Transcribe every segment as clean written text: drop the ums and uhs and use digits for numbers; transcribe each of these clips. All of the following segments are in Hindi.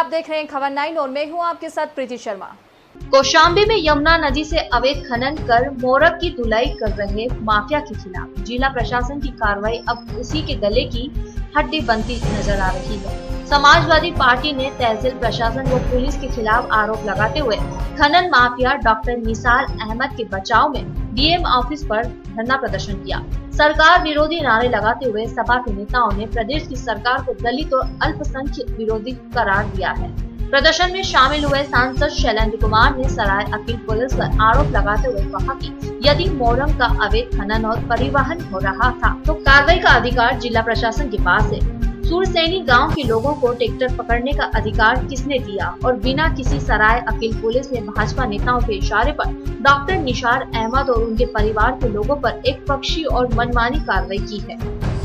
आप देख रहे हैं खबर 9 और मैं हूं आपके साथ प्रीति शर्मा। कौशाम्बी में यमुना नदी से अवैध खनन कर मोरब की धुलाई कर रहे माफिया के खिलाफ जिला प्रशासन की कार्रवाई अब उसी के गले की हड्डी बनती नजर आ रही है। समाजवादी पार्टी ने तहसील प्रशासन व पुलिस के खिलाफ आरोप लगाते हुए खनन माफिया डॉक्टर निसार अहमद के बचाव में डीएम ऑफिस पर धरना प्रदर्शन किया। सरकार विरोधी नारे लगाते हुए सपा के नेताओं ने प्रदेश की सरकार को दलित और अल्पसंख्यक विरोधी करार दिया है। प्रदर्शन में शामिल हुए सांसद शैलेंद्र कुमार ने सराय अकील पुलिस पर आरोप लगाते हुए कहा कि यदि मोरंग का अवैध खनन और परिवहन हो रहा था तो कार्रवाई का अधिकार जिला प्रशासन के पास है। सूरसैनी गांव के लोगों को ट्रैक्टर पकड़ने का अधिकार किसने दिया और बिना किसी सराय अकील पुलिस ने भाजपा नेताओं के इशारे पर डॉक्टर निसार अहमद और उनके परिवार के लोगों पर एक पक्षी और मनमानी कार्रवाई की है।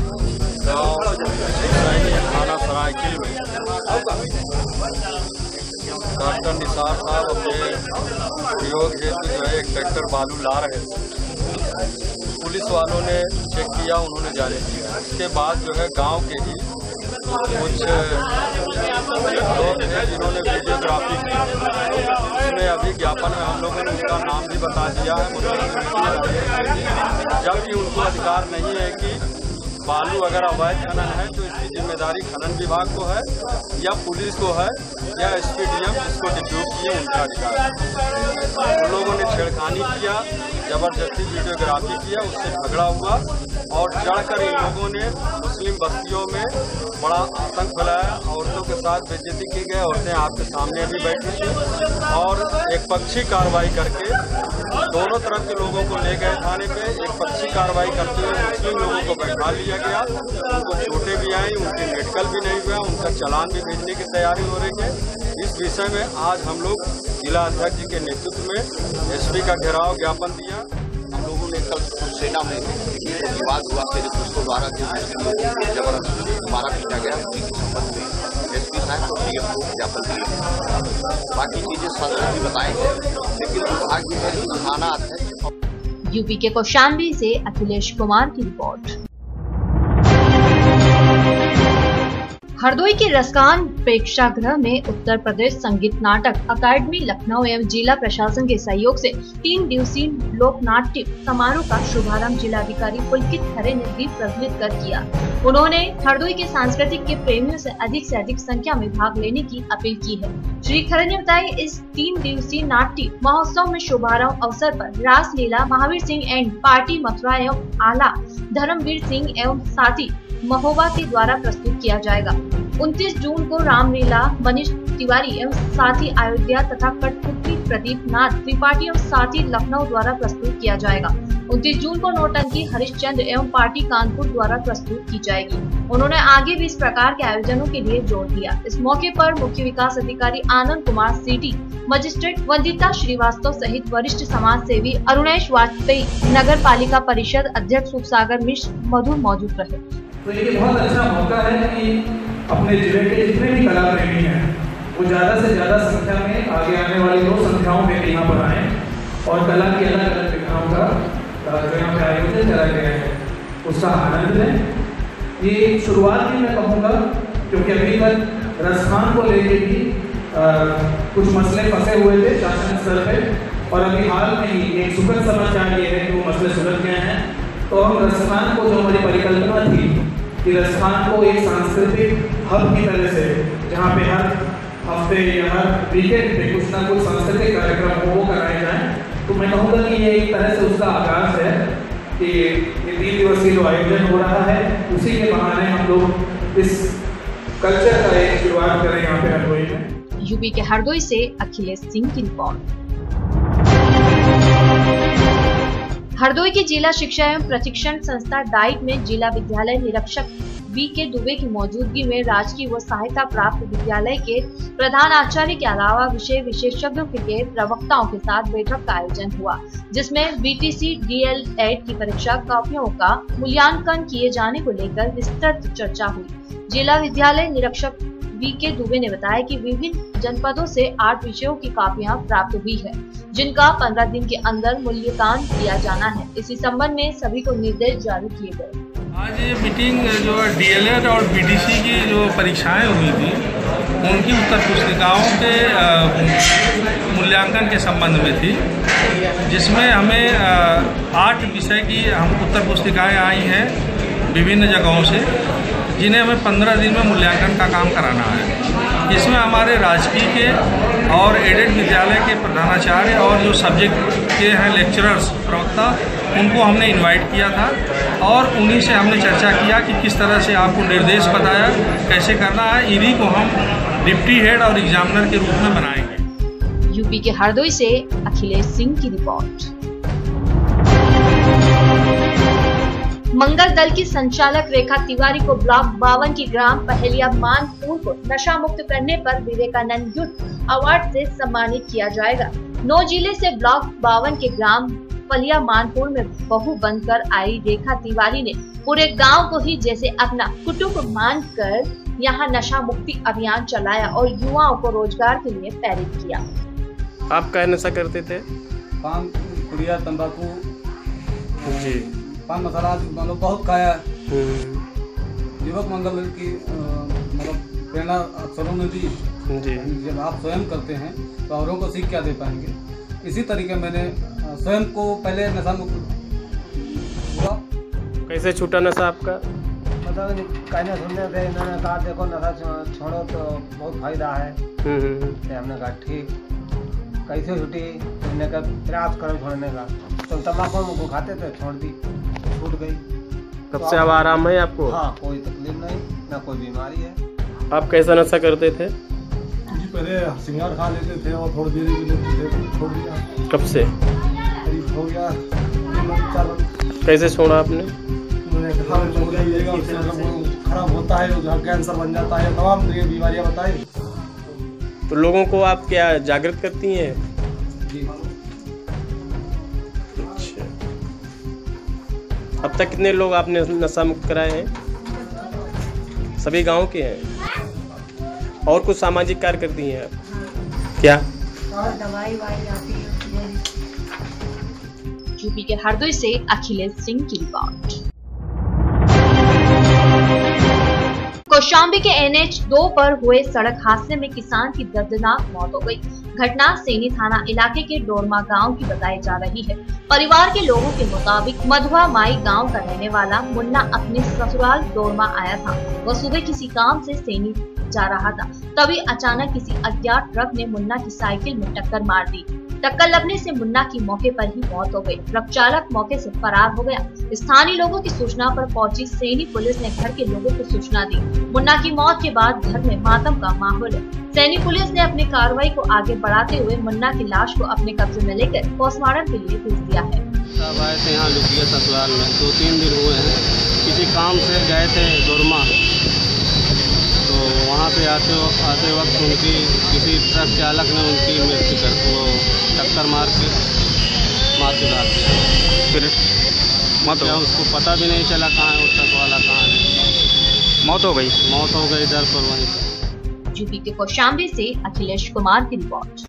डॉक्टर निसार साहब अपने प्रयोग हेतु जो है एक ट्रैक्टर बालू ला रहे थे। पुलिस वालों ने चेक किया, उन्होंने जारी किया। इसके बाद जो है गांव के ही कुछ लोग थे जिन्होंने वीडियोग्राफी की। उसमें अभी ज्ञापन में हम लोगों ने उनका नाम भी बता दिया है, जबकि उनको अधिकार नहीं है कि बालू अगर अवैध खनन है तो इसकी जिम्मेदारी खनन विभाग को है या पुलिस को है या एसपीडीएम जिसको डिप्यूट किए उनका अधिकार है। उन लोगों ने छेड़खानी किया, जबरदस्ती वीडियोग्राफी किया, उससे झगड़ा हुआ और चढ़कर इन लोगों ने मुस्लिम बस्तियों में बड़ा आतंक फैलाया। औरतों के साथ बेइज्जती की गई। औरतें आपके सामने भी बैठी थी और एक पक्षी कार्रवाई करके दोनों तरफ के लोगों को ले गए थाने पे। एक पक्षी कार्रवाई करते हुए मुस्लिम लोगों को बैठा लिया गया। उनको चोटें भी आई, उनकी मेडिकल भी नहीं हुआ, उनका चालान भी भेजने की तैयारी हो रही है। इस विषय में आज हम लोग जिला अध्यक्ष जी के नेतृत्व में एसपी का घेराव ज्ञापन दिया। हम लोगों ने कल सेना में विवाद हुआ कि पुलिसों द्वारा जबरदस्ती मारा पीटा गया, उसी के संबंध में एसपी साहब को डीएम को ज्ञापन दिए। बाकी चीजें सांसद भी बताएंगे, लेकिन दुर्भाग्य है कि थाना अध्यक्ष यूपी के कौशाम्बी से अखिलेश कुमार की रिपोर्ट। हरदोई के रसकान प्रेक्षागृह में उत्तर प्रदेश संगीत नाटक अकादमी लखनऊ एवं जिला प्रशासन के सहयोग से 3 दिवसीय लोक नाट्य समारोह का शुभारंभ जिलाधिकारी पुलकित खरे ने दीप प्रज्वलित कर किया। उन्होंने हरदोई के सांस्कृतिक के प्रेमियों से अधिक संख्या में भाग लेने की अपील की है। श्री खरे ने बताया इस 3 दिवसीय नाट्य महोत्सव में शुभारंभ अवसर पर रासलीला महावीर सिंह एंड पार्टी मथुरा एवं आला धर्मवीर सिंह एवं साथी महोबा के द्वारा प्रस्तुत किया जाएगा। 29 जून को रामलीला मनीष तिवारी एवं साथी अयोध्या तथा कठपुतली प्रदीप नाथ त्रिपाठी एवं साथी लखनऊ द्वारा प्रस्तुत किया जाएगा। 29 जून को नौटंकी हरिश्चंद्र एवं पार्टी कानपुर द्वारा प्रस्तुत की जाएगी। उन्होंने आगे भी इस प्रकार के आयोजनों के लिए जोर दिया। इस मौके पर मुख्य विकास अधिकारी आनंद कुमार सिटी, मजिस्ट्रेट वंदिता श्रीवास्तव सहित वरिष्ठ समाज सेवी अरुणेश वाजपेयी, नगर पालिका परिषद अध्यक्ष सुखसागर मिश्र मधुर मौजूद रहे। तो ये बहुत अच्छा मौका है कि अपने जिले के जितने भी कला प्रेमी हैं वो ज़्यादा से ज़्यादा संख्या में आगे आने वाली 2 संख्याओं में यहाँ पर आएँ और कला की अलग अलग विधाओं का जो यहाँ पे आयोजन करा गया है उसका आनंद लें। ये शुरुआत भी मैं कहूँगा क्योंकि अभी तक रसखान को लेके भी कुछ मसले फंसे हुए थे शासन स्तर पे और अभी हाल में ही एक सुखद समाचार ये है कि वो मसले सुलझ गए हैं। तो हम रसखान को जो हमारी परिकल्पना थी कि रसखान को एक सांस्कृतिक हब की तरह से जहाँ पे हर हफ्ते या हर वीकेंड पे कुछ ना कुछ सांस्कृतिक कार्यक्रम वो कराए जाएं, तो मैं कहूँगा कि ये एक तरह से उसका आगाज है कि ये 3 दिवसीय जो आयोजन हो रहा है उसी के बहाने हम लोग इस कल्चर का एक शुरुआत करें यहाँ पे हरदोई में। यूपी के हरदोई से अखिलेश सिंह की रिपोर्ट। हरदोई की जिला शिक्षा एवं प्रशिक्षण संस्था डाइट में जिला विद्यालय निरीक्षक वी.के. दुबे की मौजूदगी में राजकीय व सहायता प्राप्त विद्यालय के प्रधान आचार्य के अलावा विषय विशेषज्ञों के प्रवक्ताओं के साथ बैठक का आयोजन हुआ, जिसमें बीटीसी डीएलएड की परीक्षा कॉपियों का मूल्यांकन किए जाने को लेकर विस्तृत चर्चा हुई। जिला विद्यालय निरीक्षक वी.के. दुबे ने बताया कि विभिन्न जनपदों से 8 विषयों की कॉपियां प्राप्त हुई है, जिनका 15 दिन के अंदर मूल्यांकन किया जाना है। इसी संबंध में सभी को निर्देश जारी किए गए। आज ये मीटिंग जो डीएलएड और बीटीसी की जो परीक्षाएं हुई थी उनकी उत्तर पुस्तिकाओं के मूल्यांकन के संबंध में थी, जिसमें हमें 8 विषय की उत्तर पुस्तिकाएँ आई हैं विभिन्न जगहों से, जिन्हें हमें 15 दिन में मूल्यांकन का काम कराना है। इसमें हमारे राजकीय के और एडेड विद्यालय के प्रधानाचार्य और जो सब्जेक्ट के हैं लेक्चरर्स, प्रवक्ता, उनको हमने इनवाइट किया था और उन्हीं से हमने चर्चा किया कि किस तरह से आपको निर्देश बताया कैसे करना है। इन्हीं को हम डिप्टी हेड और एग्जामिनर के रूप में बनाएंगे। यूपी के हरदोई से अखिलेश सिंह की रिपोर्ट। मंगल दल की संचालक रेखा तिवारी को ब्लॉक 52 की ग्राम पहलिया मानपुर को नशा मुक्त करने पर विवेकानंद यूथ अवार्ड से सम्मानित किया जाएगा। 9 जिले से ब्लॉक 52 के ग्राम पहलिया मानपुर में बहू बनकर आई रेखा तिवारी ने पूरे गांव को ही जैसे अपना कुटुंब मानकर यहां नशा मुक्ति अभियान चलाया और युवाओं को रोजगार के लिए प्रेरित किया। आप क्या नशा करते थे? पान, पुड़िया, तंबाकू जी, पान मसाला मतलब बहुत खाया। युवक मंगल की मतलब प्रेरणा अफसरों ने दी जी। जब आप स्वयं करते हैं तो औरों को सीख क्या दे पाएंगे। इसी तरीके मैंने स्वयं को पहले नशा मुक्त हुआ। कैसे छूटा नशा आपका? मतलब कहने सुनने थे, इन्होंने कहा देखो नशा छोड़ो तो बहुत फायदा है। तो हमने कहा ठीक, कैसे छूटी? हमने कहा प्रयास करो छोड़ने का। तो तम्बाकू को खाते थे, छोड़ दी, छूट गई। कब से अब आराम है आपको? हाँ, कोई तकलीफ नहीं, ना कोई बीमारी है। आप कैसा नशा करते थे? जी पहले सिंगार खा लेते थे और थोड़ी देर भी लेते थे, छोड़ दिया। कब से? करीब हो गया 4 मंथ। कैसे छोड़ा आपने? मैंने कहा छोड़ दीजिएगा, उससे मतलब खराब होता है, कैंसर बन जाता है, तमाम तरह की बीमारियाँ बताई। तो लोगों को आप क्या जागृत करती हैं? जी। अच्छा, अब तक कितने लोग आपने नशा मुक्त कराए हैं? सभी गांव के हैं? और कुछ सामाजिक कार्य करती हैं आप क्या? और दवाई आती है। यूपी के हरदोई से अखिलेश सिंह की रिपोर्ट। कौशाम्बी के NH 2 पर हुए सड़क हादसे में किसान की दर्दनाक मौत हो गई। घटना सैनी थाना इलाके के डोरमा गांव की बताई जा रही है। परिवार के लोगों के मुताबिक मधुआ माई गांव का रहने वाला मुन्ना अपने ससुराल डोरमा आया था। वह सुबह किसी काम से सैनी जा रहा था, तभी अचानक किसी अज्ञात ट्रक ने मुन्ना की साइकिल में टक्कर मार दी। टक्कर लगने से मुन्ना की मौके पर ही मौत हो गई। ट्रक चालक मौके से फरार हो गया। स्थानीय लोगों की सूचना पर पहुंची सैनी पुलिस ने घर के लोगों को सूचना दी। मुन्ना की मौत के बाद घर में मातम का माहौल है। सैनी पुलिस ने अपनी कार्रवाई को आगे बढ़ाते हुए मुन्ना की लाश को अपने कब्जे में लेकर पोस्टमार्टम के लिए भेज दिया है। सब आए थे यहाँ लुकिया ससुराल में, 2-3 दिन हुए हैं। किसी काम से गए थे डोरमा, तो वहाँ पे आते वक्त उनकी किसी ट्रक चालक ने उनकी मृत्यु कर वो टक्कर मार के डाल दिया। फिर मौत हो? उसको पता भी नहीं चला कहाँ है, उस ट्रक वाला कहाँ है। मौत हो गई? मौत हो गई दर पर वहीं पर। यूपी के कौशाम्बी से अखिलेश कुमार की रिपोर्ट।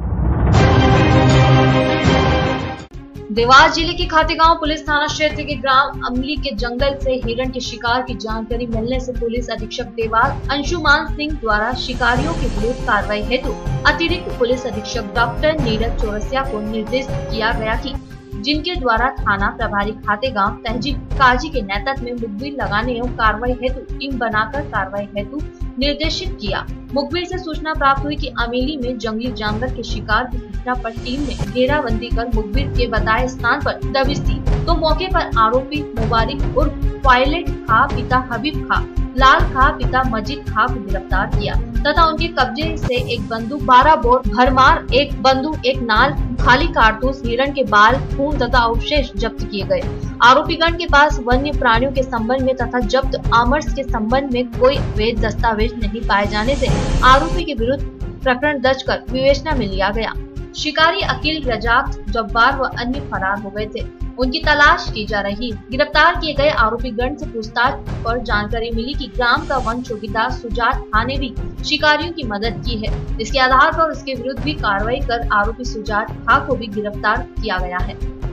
देवास जिले के खातेगांव पुलिस थाना क्षेत्र के ग्राम अमली के जंगल से हिरण के शिकार की जानकारी मिलने से पुलिस अधीक्षक देवास अंशुमान सिंह द्वारा शिकारियों के विरुद्ध कार्रवाई हेतु अतिरिक्त पुलिस अधीक्षक डॉक्टर नीरज चौरसिया को निर्देश किया गया कि जिनके द्वारा थाना प्रभारी खातेगांव तहजीब काजी के नेतृत्व में मुखबिर लगाने एवं कार्रवाई हेतु टीम बनाकर कार्रवाई हेतु निर्देशित किया। मुखबिर से सूचना प्राप्त हुई कि अमेली में जंगली जानवर के शिकार की सूचना पर टीम ने घेराबंदी कर मुखबिर के बताए स्थान पर दबिश दी, तो मौके पर आरोपी मुबारिक उर्फ पायलट खा पिता हबीब खा, लाल खा पिता मजीद खा को गिरफ्तार किया तथा उनके कब्जे से एक बंदूक, 12 बोर भरमार, एक बंदूक, एक नाल, खाली कारतूस, हिरण के बाल, खून तथा अवशेष जब्त किए गए। आरोपीगण के पास वन्य प्राणियों के संबंध में तथा जब्त आमर्स के संबंध में कोई वैध दस्तावेज नहीं पाए जाने से आरोपी के विरुद्ध प्रकरण दर्ज कर विवेचना में लिया गया। शिकारी अकील, रजाक, जब्बार व अन्य फरार हो गए थे। उनकी तलाश की जा रही। गिरफ्तार किए गए आरोपीगण से पूछताछ पर जानकारी मिली कि ग्राम का वन चौकीदार सुजात खा ने भी शिकारियों की मदद की है। इसके आधार पर उसके विरुद्ध भी कार्रवाई कर आरोपी सुजात खा को भी गिरफ्तार किया गया है।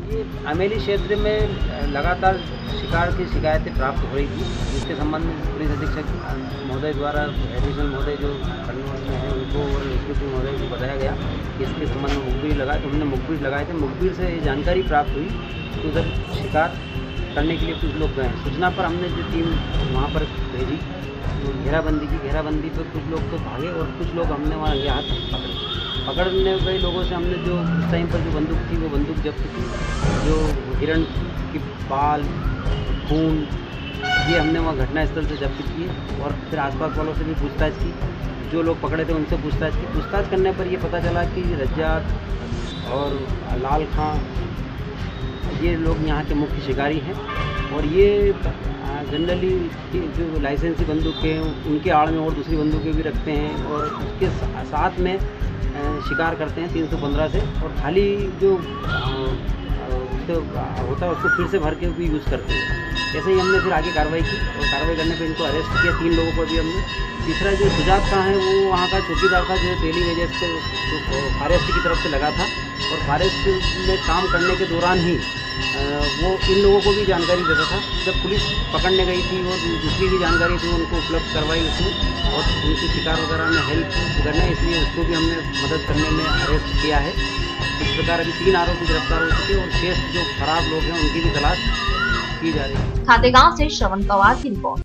ये अमेली क्षेत्र में लगातार शिकार की शिकायतें प्राप्त हो रही थी, जिसके संबंध में पुलिस अधीक्षक महोदय द्वारा एडिशनल महोदय जो खंडवा में है उनको और एसपी महोदय को बताया गया कि इसके संबंध में मुखबिर लगाए। तो हमने मुखबिर लगाए थे, मुखबिर से ये जानकारी प्राप्त हुई कि उधर शिकार करने के लिए कुछ लोग गए। सूचना पर हमने जो टीम वहाँ पर भेजी, तो घेराबंदी पर कुछ लोग तो भागे और कुछ लोग हमने वहाँ ये हाथ पकड़ने गए लोगों से हमने जो उस टाइम पर जो बंदूक थी वो बंदूक जब्त की, जो हिरण की बाल खून ये हमने वहाँ घटनास्थल से जब्त किए और फिर आसपास वालों से भी पूछताछ की। जो लोग पकड़े थे उनसे पूछताछ की। पूछताछ करने पर ये पता चला कि रज्जाक और लाल खां ये लोग यहाँ के मुख्य शिकारी हैं और ये जनरली जो लाइसेंसी बंदूकें हैं उनके आड़ में और दूसरी बंदूकें भी रखते हैं और उसके साथ में शिकार करते हैं 315 से, और खाली जो होता है उसको फिर से भर के भी यूज़ करते हैं। ऐसे ही हमने फिर आगे कार्रवाई की और कार्रवाई करने पे इनको अरेस्ट किया। 3 लोगों को भी हमने। तीसरा जो सुजात खां है वो वहाँ का चौकीदार था जो डेली वेजेस को फॉरेस्ट की तरफ से लगा था और फॉरेस्ट में काम करने के दौरान ही वो इन लोगों को भी जानकारी देता था। जब पुलिस पकड़ने गई थी और दूसरी भी जानकारी थी उनको उपलब्ध करवाई उसमें और उनकी शिकार वगैरह में हेल्प करना, इसलिए उसको भी हमने मदद करने में अरेस्ट किया है। इस प्रकार अभी 3 आरोपी गिरफ्तार हो चुके और शेष जो खराब लोग हैं उनकी भी तलाश की जा रही है। खातेगांव से श्रवण पवार की रिपोर्ट।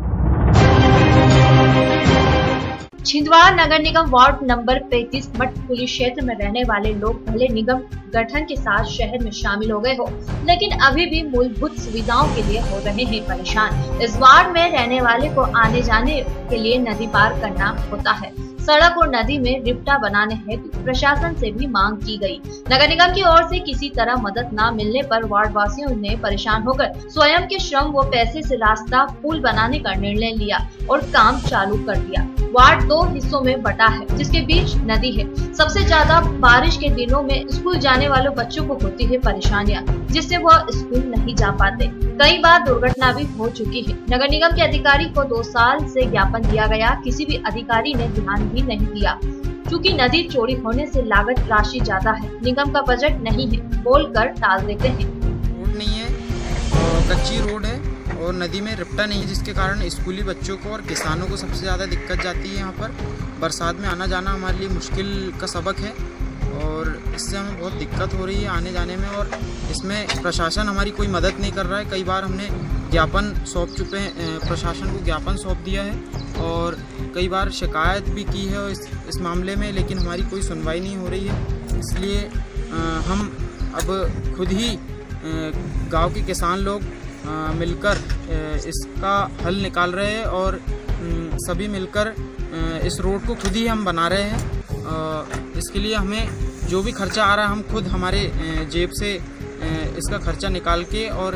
छिंदवाड़ा नगर निगम वार्ड नंबर 35 मठ पुलिस क्षेत्र में रहने वाले लोग पहले निगम गठन के साथ शहर में शामिल हो गए हो, लेकिन अभी भी मूलभूत सुविधाओं के लिए हो रहे हैं परेशान। इस वार्ड में रहने वाले को आने जाने के लिए नदी पार करना होता है। सड़क और नदी में रिफ्टा बनाने हेतु प्रशासन से भी मांग की गई। नगर निगम की ओर से किसी तरह मदद न मिलने पर वार्ड वासियों ने परेशान होकर स्वयं के श्रम व पैसे से रास्ता पुल बनाने का निर्णय लिया और काम चालू कर दिया। वार्ड 2 हिस्सों में बटा है, जिसके बीच नदी है। सबसे ज्यादा बारिश के दिनों में स्कूल जाने वाले बच्चों को होती है परेशानियां, जिससे वह स्कूल नहीं जा पाते। कई बार दुर्घटना भी हो चुकी है। नगर निगम के अधिकारी को 2 साल से ज्ञापन दिया गया, किसी भी अधिकारी ने ध्यान भी नहीं दिया। क्योंकि नदी चौड़ी होने से लागत राशि ज्यादा है, निगम का बजट नहीं है, बोलकर टाल देते हैं। रोड नहीं है, कच्ची रोड है और नदी में रिफ्टा नहीं है, जिसके कारण स्कूली बच्चों को और किसानों को सबसे ज़्यादा दिक्कत जाती है। यहाँ पर बरसात में आना जाना हमारे लिए मुश्किल का सबक है और इससे हमें बहुत दिक्कत हो रही है आने जाने में, और इसमें प्रशासन हमारी कोई मदद नहीं कर रहा है। कई बार हमने ज्ञापन सौंप चुके हैं, प्रशासन को ज्ञापन सौंप दिया है और कई बार शिकायत भी की है इस मामले में, लेकिन हमारी कोई सुनवाई नहीं हो रही है। इसलिए हम अब खुद ही गांव के किसान लोग मिलकर इसका हल निकाल रहे हैं और सभी मिलकर इस रोड को खुद ही हम बना रहे हैं। इसके लिए हमें जो भी खर्चा आ रहा है हम खुद हमारे जेब से इसका खर्चा निकाल के और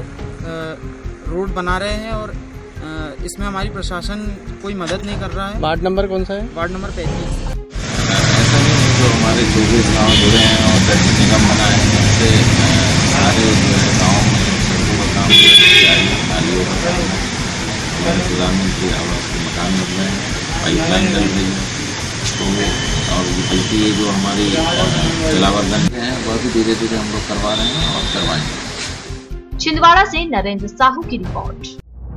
रोड बना रहे हैं और इसमें हमारी प्रशासन कोई मदद नहीं कर रहा है। वार्ड नंबर कौन सा है? Ward number 35। ऐसा नहीं है, जो हमारे 24 गाँव जुड़े हैं और नगर निगम बना है, उससे सारे जो है गाँव में सड़कों का काम नालियों का काम है, प्रधानमंत्री आवास के मकान बन रहे हैं, पाइपलाइन डल रही है, तो और बल्कि ये जो हमारी जलावर्धन के हैं वह भी धीरे धीरे हम लोग करवा रहे हैं और करवाएंगे। छिंदवाड़ा से नरेंद्र साहू की रिपोर्ट।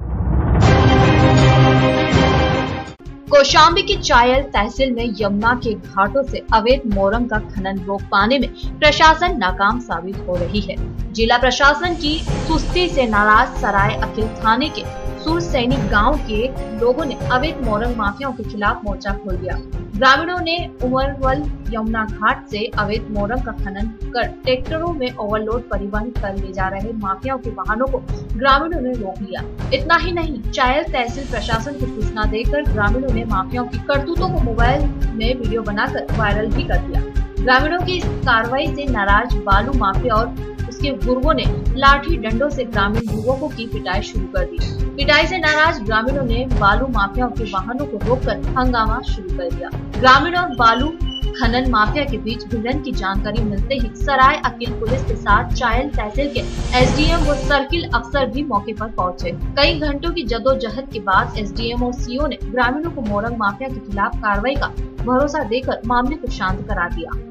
कौशाम्बी की चायल तहसील में यमुना के घाटों से अवैध मोरंग का खनन रोक पाने में प्रशासन नाकाम साबित हो रही है। जिला प्रशासन की सुस्ती से नाराज सराय अखिल थाने के सूर सैनिक गांव के लोगों ने अवैध मोरंग माफियाओं के खिलाफ मोर्चा खोल दिया। ग्रामीणों ने उमरवल यमुना घाट से अवैध मोरंग का खनन कर ट्रैक्टरों में ओवरलोड परिवहन कर ले जा रहे माफियाओं के वाहनों को ग्रामीणों ने रोक लिया। इतना ही नहीं, चायल तहसील प्रशासन को सूचना देकर ग्रामीणों ने माफियाओं की करतूतों को मोबाइल में वीडियो बनाकर वायरल भी कर दिया। ग्रामीणों की इस कार्रवाई से नाराज बालू माफिया और उसके गुर्गों ने लाठी डंडों से ग्रामीण युवकों की पिटाई शुरू कर दी। पिटाई से नाराज ग्रामीणों ने बालू माफियाओं के वाहनों को रोककर हंगामा शुरू कर दिया। ग्रामीण और बालू खनन माफिया के बीच भिड़ंत की जानकारी मिलते ही सराय अकील पुलिस के साथ चायल तहसील के एसडीएम व सर्किल अफसर भी मौके पर पहुंचे। कई घंटों की जद्दोजहद के बाद एसडीएम और सीओ ने ग्रामीणों को मोरंग माफिया के खिलाफ कार्रवाई का भरोसा देकर मामले को शांत करा दिया।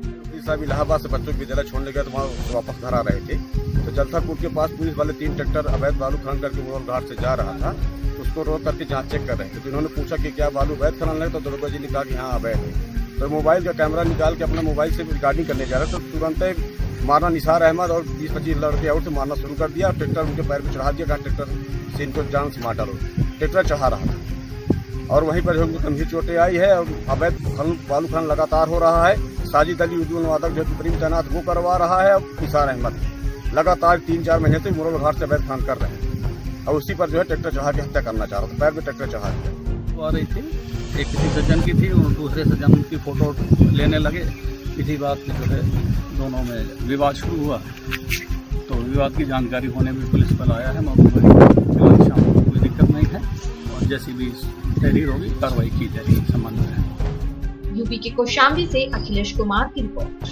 साहब इलाहाबाद से बच्चों के विद्यालय छोड़ने गए तो वहाँ वापस घर आ रहे थे, तो जलथापुर के पास पुलिस वाले 3 ट्रैक्टर अवैध बालू खनन करके मुरौल घाट से जा रहा था, उसको रोक करके जाँच चेक कर रहे थे। तो इन्होंने पूछा कि क्या बालू अवैध खनन है, तो दरोगा जी ने कहा कि हाँ अवैध है। तो मोबाइल का कैमरा निकाल के अपना मोबाइल से रिकॉर्डिंग करने जा रहे थे, तो तुरंत मारना निसार अहमद और 20-25 लड़के और से मारना शुरू कर दिया। ट्रैक्टर उनके पैर पर चढ़ा दिया, कहा ट्रैक्टर से इनको जान से मार डालो। ट्रैक्टर चढ़ा रहा था और वहीं पर जो गंभीर चोटें आई है और अवैध बालू खनन लगातार हो रहा है। साजिद अली उर्दू अनुवादक जो सुप्रीम तैनात वो करवा रहा है और निसार अहमद लगातार 3-4 महीने से मुरौल घाट से अवैध खनन कर रहे हैं और उसी पर जो है ट्रैक्टर चढ़ा के हत्या करना चाह रहा था, पैर में ट्रैक्टर चढ़ा दिया। आ रही थी, एक किसी सज्जन की थी और दूसरे सज्जन की फोटो लेने लगे। इसी बात की जो है दोनों में विवाद शुरू हुआ, तो विवाद की जानकारी होने में पुलिस बल आया है मौके पर। शाम को कोई दिक्कत नहीं है और जैसी भी तहरीर होगी कार्रवाई की जाएगी इस संबंध में। यूपी के कौशाम्बी से अखिलेश कुमार की रिपोर्ट।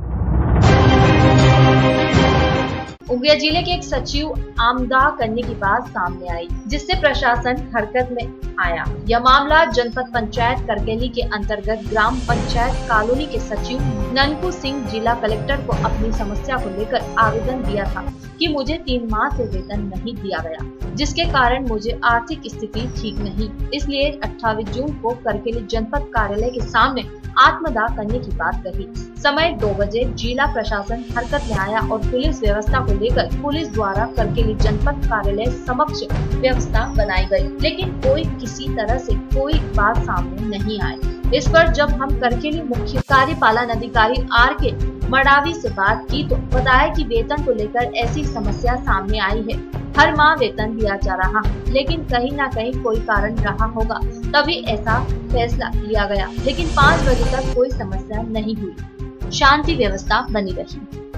उमरिया जिले के एक सचिव आमदा करने की बात सामने आई, जिससे प्रशासन हरकत में आया। यह मामला जनपद पंचायत करकेली के अंतर्गत ग्राम पंचायत कॉलोनी के सचिव ननकू सिंह जिला कलेक्टर को अपनी समस्या को लेकर आवेदन दिया था कि मुझे 3 माह से वेतन नहीं दिया गया, जिसके कारण मुझे आर्थिक स्थिति ठीक नहीं, इसलिए 28 जून को करकेली जनपद कार्यालय के सामने आत्मदाह करने की बात कही। समय 2 बजे जिला प्रशासन हरकत में आया और पुलिस व्यवस्था को लेकर पुलिस द्वारा करकेली जनपद कार्यालय समक्ष व्यवस्था बनाई गई, लेकिन कोई किसी तरह से कोई बात सामने नहीं आई। इस पर जब हम करकेली मुख्य कार्यपालन अधिकारी RK मडावी से बात की तो बताया कि वेतन को लेकर ऐसी समस्या सामने आई है। हर माह वेतन दिया जा रहा, लेकिन कहीं न कहीं कोई कारण रहा होगा, तभी ऐसा फैसला लिया गया। लेकिन 5 बजे तक कोई समस्या नहीं हुई, शांति व्यवस्था बनी रही।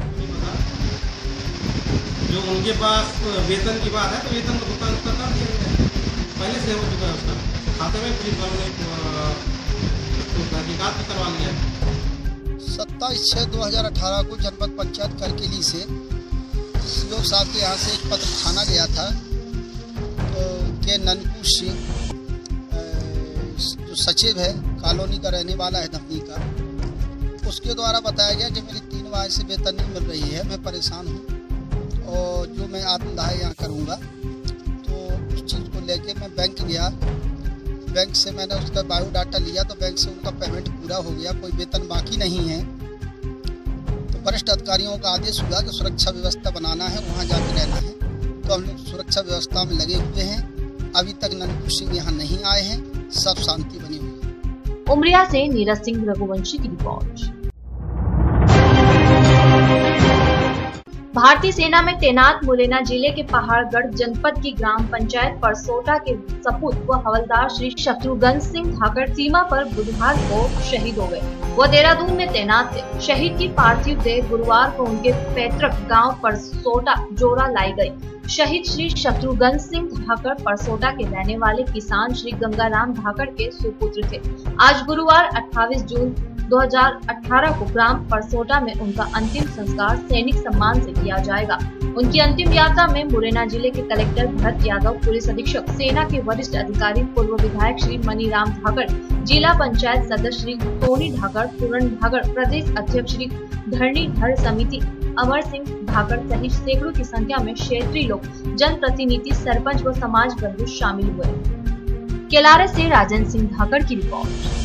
जो उनके पास वेतन की बात है तो वेतन का भुगतान पहले से हो चुका है, उसका खाते में पुलिस वालों ने तहकीकात भी करवा लिया। 27/6/2018 को जनपद पंचायत करकेली से लोग साहब के यहाँ से एक पत्र थाना गया था, तो के ननकू सिंह जो सचिव है कॉलोनी का रहने वाला है धमनी का, उसके द्वारा बताया गया कि मेरी 3 माह से वेतन नहीं मिल रही है, मैं परेशान हूँ और जो मैं आत्मदाह यहाँ करूँगा। तो उस चीज़ को लेके मैं बैंक गया, बैंक से मैंने उसका बायोडाटा लिया तो बैंक से उनका पेमेंट पूरा हो गया, कोई वेतन बाकी नहीं है। तो वरिष्ठ अधिकारियों का आदेश हुआ कि सुरक्षा व्यवस्था बनाना है, वहाँ जाके रहना है, तो हम लोग सुरक्षा व्यवस्था में लगे हुए हैं। अभी तक ननकू सिंह यहाँ नहीं आए हैं, सब शांति बनी हुई है। उमरिया से नीरज सिंह रघुवंशी की रिपोर्ट। भारतीय सेना में तैनात मुरैना जिले के पहाड़गढ़ जनपद की ग्राम पंचायत परसोटा के सपूत व हवलदार श्री शत्रुघ्न सिंह धाकड़ सीमा पर बुधवार को शहीद हो गए। वह देहरादून में तैनात थे। शहीद की पार्थिव देह गुरुवार को उनके पैतृक गांव परसोटा जोरा लाई गई। शहीद श्री शत्रुघ्न सिंह धाकड़ परसोटा के रहने वाले किसान श्री गंगाराम धाकड़ के सुपुत्र थे। आज गुरुवार 28 जून 2018 को ग्राम परसोटा में उनका अंतिम संस्कार सैनिक सम्मान से किया जाएगा। उनकी अंतिम यात्रा में मुरैना जिले के कलेक्टर भरत यादव, पुलिस अधीक्षक, सेना के वरिष्ठ अधिकारी, पूर्व विधायक श्री मनीराम धाकड़, जिला पंचायत सदस्य श्री टोनी धाकड़, पूरण धाकड़, प्रदेश अध्यक्ष श्री धरणीधर समिति अमर सिंह धाकड़ सहित सैकड़ों की संख्या में क्षेत्रीय लोग, जनप्रतिनिधि, सरपंच व समाज बंधु शामिल हुए। केलारे से राजन सिंह धाकड़ की रिपोर्ट।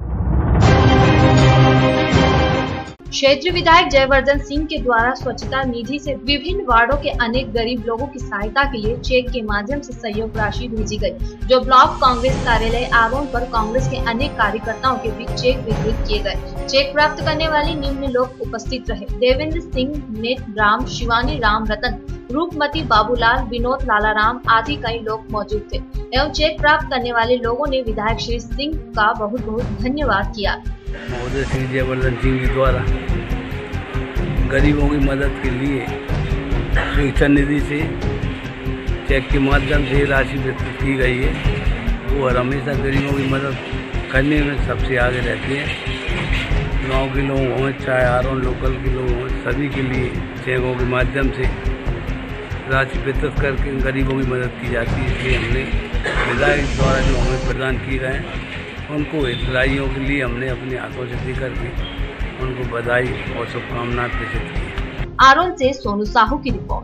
क्षेत्रीय विधायक जयवर्धन सिंह के द्वारा स्वच्छता निधि से विभिन्न वार्डों के अनेक गरीब लोगों की सहायता के लिए चेक के माध्यम से सहयोग राशि भेजी गई, जो ब्लॉक कांग्रेस कार्यालय आरोन पर कांग्रेस के अनेक कार्यकर्ताओं के बीच चेक वितरित किए गए। चेक प्राप्त करने वाले निम्न लोग उपस्थित रहे: देवेंद्र सिंह, नेत राम, शिवानी राम रतन, रूपमती, बाबूलाल, विनोद, लालाराम आदि कई लोग मौजूद थे। एवं चेक प्राप्त करने वाले लोगों ने विधायक श्री सिंह का बहुत बहुत धन्यवाद किया। महोदय श्री जयवर्धन सिंह के द्वारा गरीबों की मदद के लिए शिक्षा निधि से चेक के माध्यम से राशि वितरित की गई है। वो हर हमेशा गरीबों की मदद करने में सबसे आगे रहती है। गांव के लोग हों चाहे आरोन लोकल के लोग हों, सभी के लिए चेकों के माध्यम से राशि वितरित करके गरीबों की मदद की जाती है। इसलिए हमने विधायक द्वारा जो हमें प्रदान किए गए हैं उनको हितग्राहियों के लिए हमने अपने हाथों से दे करके उनको बधाई और शुभकामनाएं प्रेषित की। आरोन से सोनू साहू की रिपोर्ट।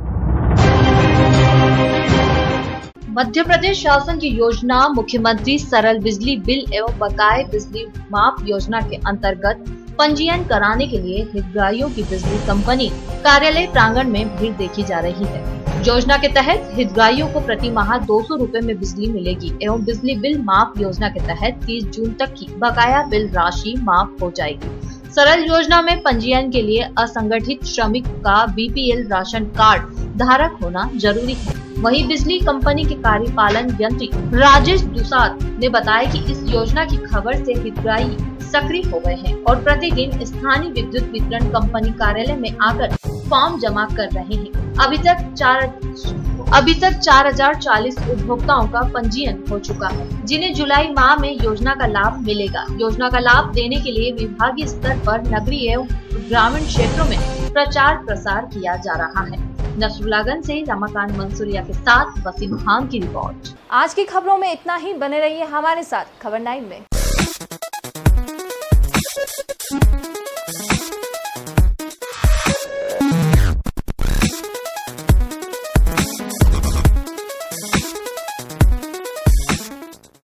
मध्य प्रदेश शासन की योजना मुख्यमंत्री सरल बिजली बिल एवं बकाये बिजली माफ योजना के अंतर्गत पंजीयन कराने के लिए हितग्राहियों की बिजली कंपनी कार्यालय प्रांगण में भीड़ देखी जा रही है। योजना के तहत हितग्राहियों को प्रति माह 200 रुपए में बिजली मिलेगी एवं बिजली बिल माफ योजना के तहत 30 जून तक की बकाया बिल राशि माफ हो जाएगी। सरल योजना में पंजीयन के लिए असंगठित श्रमिक का बीपीएल राशन कार्ड धारक होना जरूरी है। वहीं बिजली कंपनी के कार्यपालन यंत्री राजेश दुसाद ने बताया कि इस योजना की खबर से हितग्राही सक्रिय हो गए हैं और प्रतिदिन स्थानीय विद्युत वितरण कंपनी कार्यालय में आकर फॉर्म जमा कर रहे हैं। अभी तक 4040 उपभोक्ताओं का पंजीयन हो चुका है, जिन्हें जुलाई माह में योजना का लाभ मिलेगा। योजना का लाभ देने के लिए विभागीय स्तर पर नगरीय एवं ग्रामीण क्षेत्रों में प्रचार प्रसार किया जा रहा है। नसरुल्लागंज से रमाकांत मंसूरिया के साथ वसीम खान की रिपोर्ट। आज की खबरों में इतना ही। बने रहिए हमारे साथ खबर 9 में।